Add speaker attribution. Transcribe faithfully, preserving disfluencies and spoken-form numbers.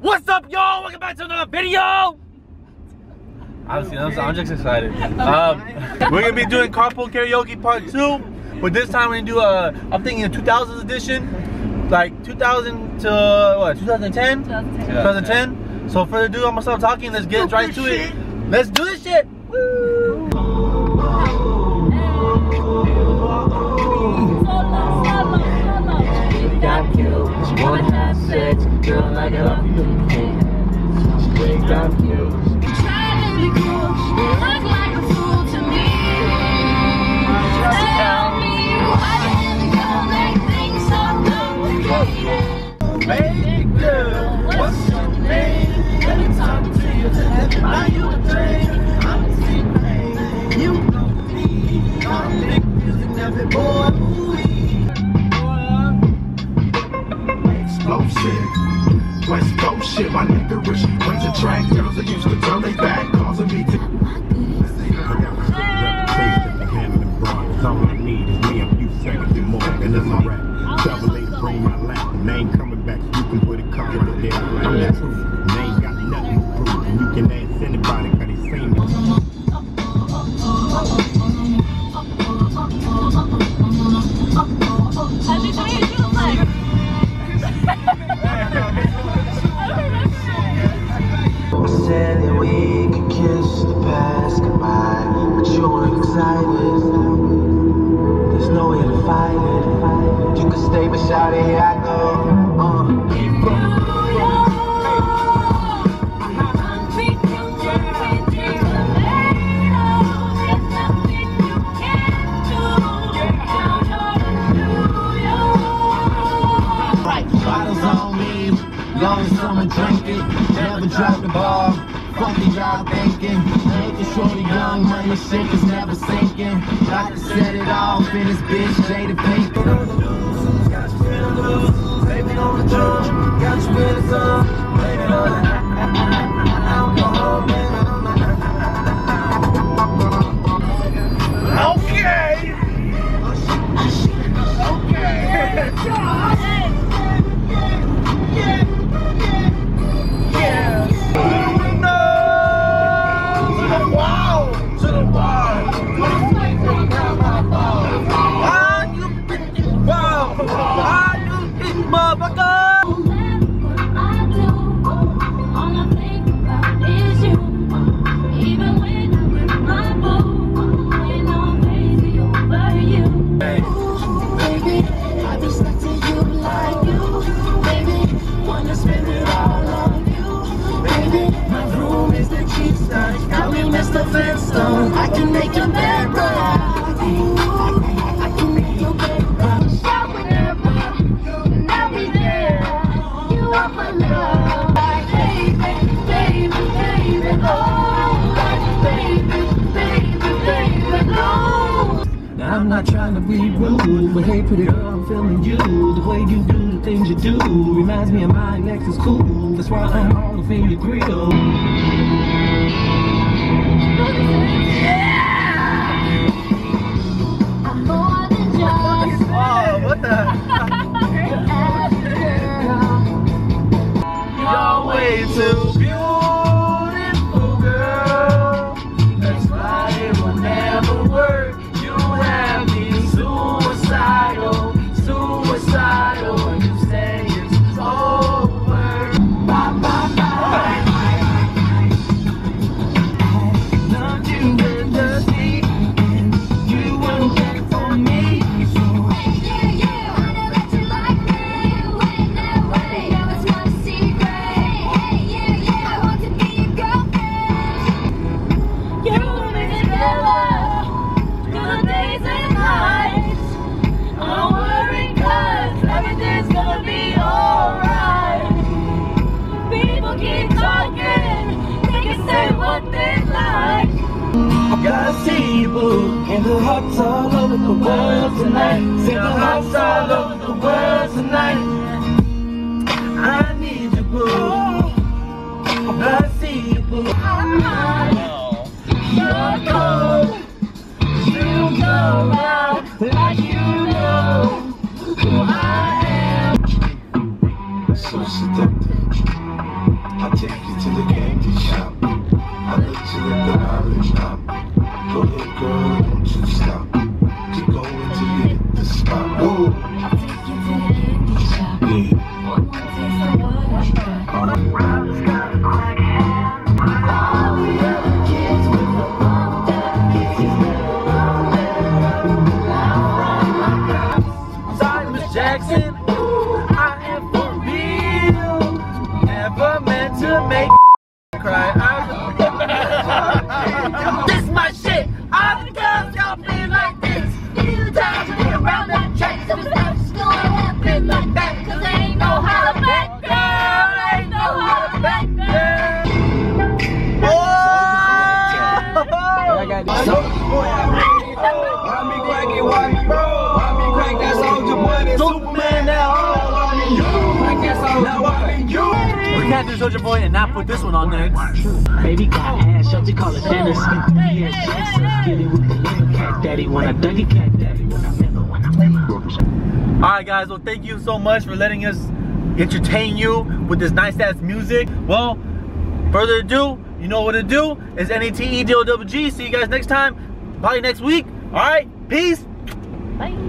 Speaker 1: What's up, y'all? Welcome back to another video. Honestly, I'm, I'm just excited. Um, we're gonna be doing carpool karaoke part two, but this time we're gonna do a. I'm thinking a two thousands edition, like two thousand to what? twenty ten? twenty ten. So further ado, I'm gonna stop talking. Let's get right to it. Let's do this shit. Woo!
Speaker 2: Got you, she wanna have sex, girl, like I love you. She got you. Try to be cool, you look like a fool to me. Tell me why didn't you make things so complicated?
Speaker 1: Baby girl, what's your name? Let me talk to you, let me buy you a drink. I'm a secret, you know me. I'm big music, never boy.
Speaker 3: Shit. West Coast shit, my nigga rich. Went to track girls that used to turn they back, causing me to. I got my reputation for handling bras. All I need is me a few seconds and more, and then my rap. Double A bring my lap, and they ain't coming back. You can put a car in there like that. And they ain't got nothing to prove, and you can ask anybody, cause they seen me.
Speaker 4: I said that we could kiss the past goodbye, but you weren't excited. There's no way to fight it. You can stay, but shout it, here I go. Uh. Long summer drinking, never drop the ball. Fuck it, y'all thinking. Making sure the young money shit is never sinking. Got to set it off in this bitch, Jada Pink. Got you feeling loose, baby on the drum. Got you feeling some, baby on the alcohol, baby on the. Okay. Okay.
Speaker 2: I can make your bed right. I can make your bed right. Shout whenever, and I'll be there. You are my love, baby, baby, baby, oh, baby, baby, baby, oh.
Speaker 4: Now I'm not trying to be rude, but hey pretty girl, I'm feeling you. The way you do the things you do reminds me of my next is cool. That's why I'm all up in your grill.
Speaker 1: Oh, what the? You're way too beautiful, girl. That's why it will never work. You have me suicidal, suicidal. You say it's over. Bye, bye, bye. Loved you endlessly, and you weren't there for me.
Speaker 4: I see you, boo, and the hearts all over the world tonight. Say the hearts all over the world tonight. I need you, boo. I see you, boo. I'm hot, you're cold. You go out like you know who I am.
Speaker 3: So seductive.
Speaker 2: like that. Robin's got a crack hand. All the other kids with the bump that gets you better.
Speaker 1: Sorry, Miss Jackson. I am for real. Never meant to make cry. This my shit. All the girls got me like this.
Speaker 2: Few times I get around that track, some stuff's gonna happen like that. Cause they ain't know how to back down. They ain't know how to back down.
Speaker 1: Oh!
Speaker 4: I got this. Why me crack it, why me roll? Why me crack that soldier boy, that Superman, that hard? Why me you? Crack that soldier, why me you?
Speaker 1: We can't do Soldier Boy and not put this one on next.
Speaker 5: Baby got ass, Shelty call it Dennis. Yeah, Jackson, get it with the little cat daddy. When I dug it, cat daddy. When I never, when I play.
Speaker 1: Alright guys, well thank you so much for letting us entertain you with this nice ass music. Well, further ado, you know what to do. It's N A T E D O W G. See you guys next time. Probably next week. Alright, peace.
Speaker 2: Bye.